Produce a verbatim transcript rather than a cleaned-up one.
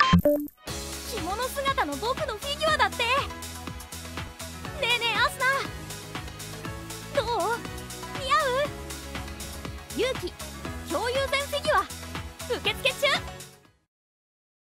着物姿の僕のフィギュアだって。ねえねえアスナ、どう？似合う？勇気共有戦フィギュア受付中。